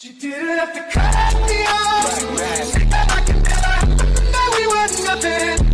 You didn't have to cut me off. Like I could never, that we were nothing.